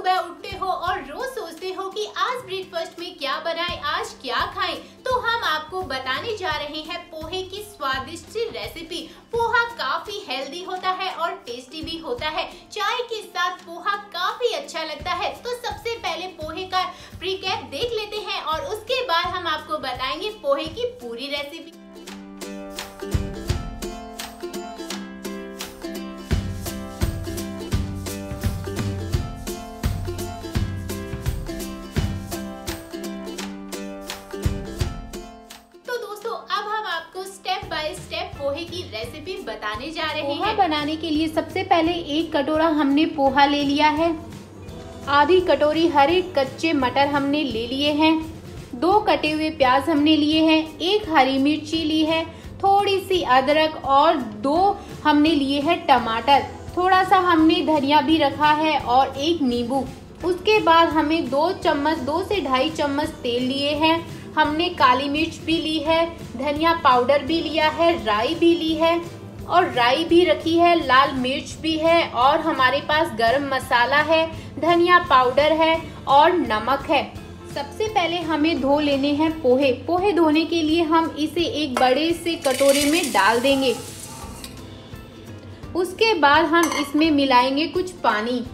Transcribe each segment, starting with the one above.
सुबह उठते हो और रोज सोचते हो कि आज ब्रेकफास्ट में क्या बनाएं, आज क्या खाएं, तो हम आपको बताने जा रहे हैं पोहे की स्वादिष्ट रेसिपी। पोहा काफी हेल्दी होता है और टेस्टी भी होता है। चाय के साथ पोहा काफी अच्छा लगता है। तो सबसे पहले पोहे का प्रीकैप देख लेते हैं और उसके बाद हम आपको बताएंगे पोहे की पूरी रेसिपी। पोहे की रेसिपी बताने जा रहे हैं। पोहा बनाने के लिए सबसे पहले एक कटोरा हमने पोहा ले लिया है। आधी कटोरी हरे कच्चे मटर हमने ले लिए हैं। 2 कटे हुए प्याज हमने लिए हैं। 1 हरी मिर्ची ली है। थोड़ी सी अदरक और 2 हमने लिए हैं टमाटर। थोड़ा सा हमने धनिया भी रखा है और 1 नींबू। उसके बाद हमें 2 से 2.5 चम्मच तेल लिए हैं। हमने काली मिर्च भी ली है, धनिया पाउडर भी लिया है, राई भी ली है और राई भी रखी है, लाल मिर्च भी है और हमारे पास गरम मसाला है, धनिया पाउडर है और नमक है। सबसे पहले हमें धो लेने हैं पोहे। पोहे धोने के लिए हम इसे एक बड़े से कटोरे में डाल देंगे। उसके बाद हम इसमें मिलाएंगे कुछ पानी।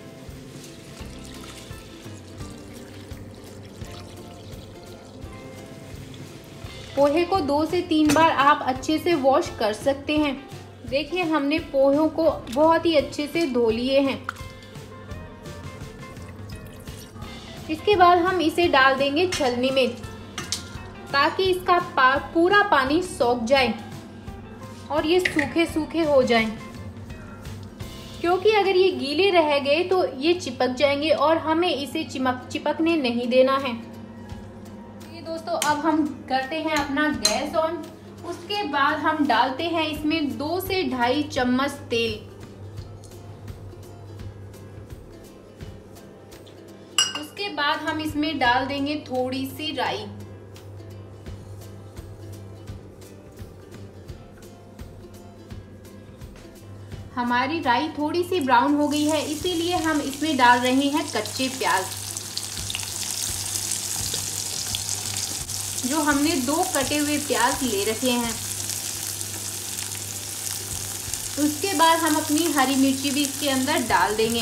पोहे को 2 से 3 बार आप अच्छे से वॉश कर सकते हैं। देखिए हमने पोहों को बहुत ही अच्छे से धो लिए हैं। इसके बाद हम इसे डाल देंगे छलनी में ताकि इसका पूरा पानी सूख जाए और ये सूखे सूखे हो जाएं। क्योंकि अगर ये गीले रह गए तो ये चिपक जाएंगे और हमें इसे चिपकने नहीं देना है। दोस्तों अब हम करते हैं अपना गैस ऑन। उसके बाद हम डालते हैं इसमें 2 से 2.5 चम्मच तेल। उसके बाद हम इसमें डाल देंगे थोड़ी सी राई। हमारी राई थोड़ी सी ब्राउन हो गई है, इसीलिए हम इसमें डाल रहे हैं कच्चे प्याज जो हमने 2 कटे हुए प्याज ले रखे हैं। उसके बाद हम अपनी हरी मिर्ची भी इसके अंदर डाल देंगे।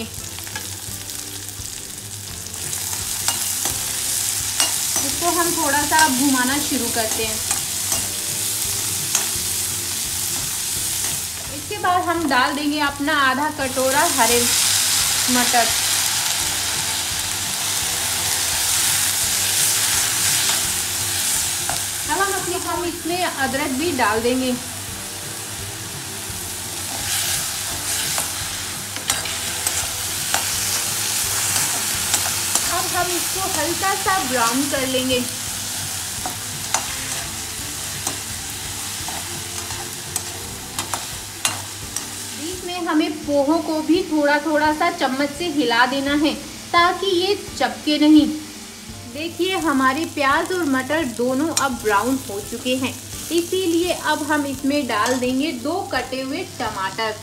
इसको हम थोड़ा सा घुमाना शुरू करते हैं। इसके बाद हम डाल देंगे अपना आधा कटोरा हरे मटर। हम इसमें अदरक भी डाल देंगे। अब हम इसको हल्का सा ब्राउन कर लेंगे। बीच में हमें पोहों को भी थोड़ा थोड़ा सा चम्मच से हिला देना है ताकि ये चिपके नहीं। देखिए हमारे प्याज और मटर दोनों अब ब्राउन हो चुके हैं, इसीलिए अब हम इसमें डाल देंगे 2 कटे हुए टमाटर।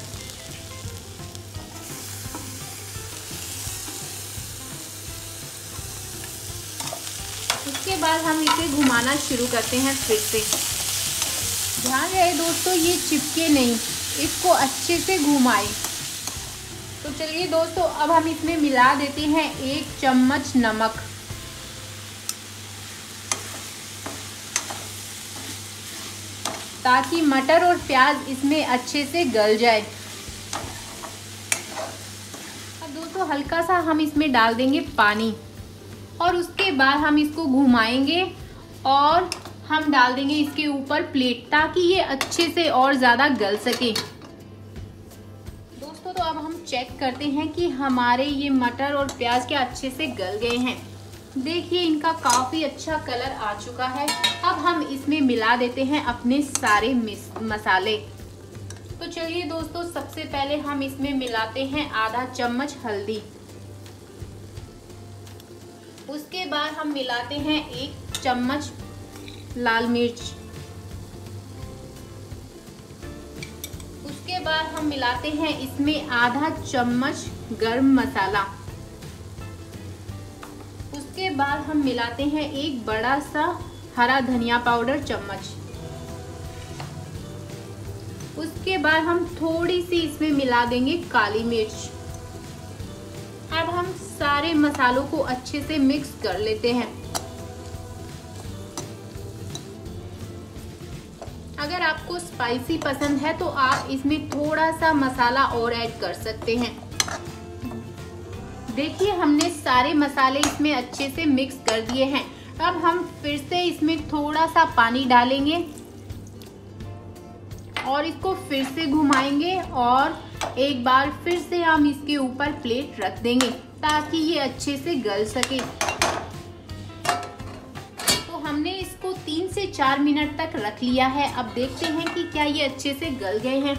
इसके बाद हम इसे घुमाना शुरू करते हैं फिर से। ध्यान रहे दोस्तों ये चिपके नहीं, इसको अच्छे से घुमाएं। तो चलिए दोस्तों अब हम इसमें मिला देते हैं 1 चम्मच नमक। ताकि मटर और प्याज इसमें अच्छे से गल जाए। अब दोस्तों हल्का सा हम इसमें डाल देंगे पानी और उसके बाद हम इसको घुमाएंगे और हम डाल देंगे इसके ऊपर प्लेट ताकि ये अच्छे से और ज़्यादा गल सके। दोस्तों तो अब हम चेक करते हैं कि हमारे ये मटर और प्याज क्या अच्छे से गल गए हैं। देखिए इनका काफ़ी अच्छा कलर आ चुका है। अब हम इसमें मिला देते हैं अपने सारे मसाले। तो चलिए दोस्तों सबसे पहले हम इसमें मिलाते हैं आधा चम्मच हल्दी। उसके बाद हम मिलाते हैं 1 चम्मच लाल मिर्च। उसके बाद हम मिलाते हैं इसमें आधा चम्मच गरम मसाला। उसके बाद हम मिलाते हैं एक बड़ा सा हरा धनिया पाउडर चम्मच। उसके बाद हम थोड़ी सी इसमें मिला देंगे काली मिर्च। अब हम सारे मसालों को अच्छे से मिक्स कर लेते हैं। अगर आपको स्पाइसी पसंद है तो आप इसमें थोड़ा सा मसाला और ऐड कर सकते हैं। देखिए हमने सारे मसाले इसमें अच्छे से मिक्स कर दिए हैं। अब हम फिर से इसमें थोड़ा सा पानी डालेंगे और इसको फिर से घुमाएंगे और एक बार फिर से हम इसके ऊपर प्लेट रख देंगे ताकि ये अच्छे से गल सके। तो हमने इसको 3 से 4 मिनट तक रख लिया है। अब देखते हैं कि क्या ये अच्छे से गल गए हैं।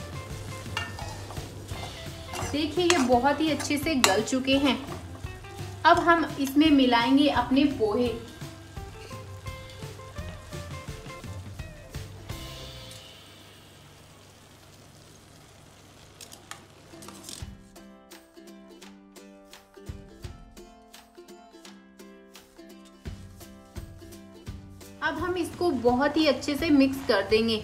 देखिए ये बहुत ही अच्छे से गल चुके हैं। अब हम इसमें मिलाएंगे अपने पोहे। अब हम इसको बहुत ही अच्छे से मिक्स कर देंगे।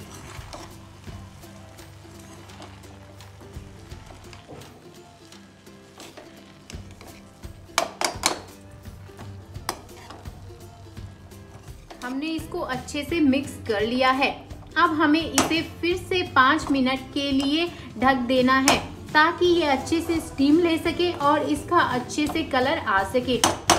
हमने इसको अच्छे से मिक्स कर लिया है। अब हमें इसे फिर से 5 मिनट के लिए ढक देना है ताकि ये अच्छे से स्टीम ले सके और इसका अच्छे से कलर आ सके।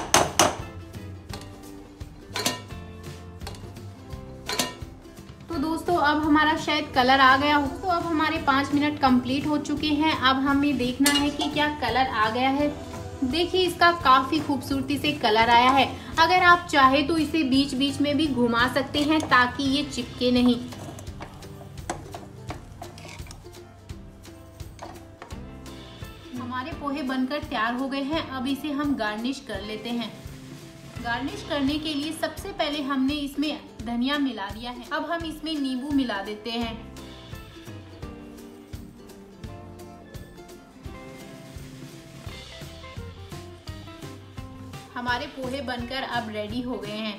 तो दोस्तों अब हमारा शायद कलर आ गया हो। तो अब हमारे 5 मिनट कंप्लीट हो चुके हैं। अब हमें देखना है कि क्या कलर आ गया है। देखिए इसका काफी खूबसूरती से कलर आया है। अगर आप चाहे तो इसे बीच बीच में भी घुमा सकते हैं ताकि ये चिपके नहीं। हमारे पोहे बनकर तैयार हो गए हैं। अब इसे हम गार्निश कर लेते हैं। गार्निश करने के लिए सबसे पहले हमने इसमें धनिया मिला दिया है। अब हम इसमें नींबू मिला देते हैं। हमारे पोहे बनकर अब रेडी हो गए हैं।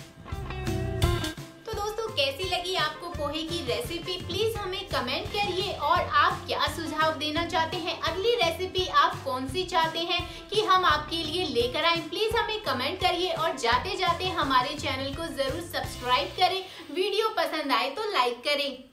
तो दोस्तों कैसी लगी आपको पोहे की रेसिपी, प्लीज हमें कमेंट करिए। और आप क्या सुझाव देना चाहते हैं, अगली रेसिपी आप कौन सी चाहते हैं कि हम आपके लिए लेकर आएं, प्लीज हमें कमेंट करिए। और जाते जाते हमारे चैनल को जरूर सब्सक्राइब करें। वीडियो पसंद आए तो लाइक करें।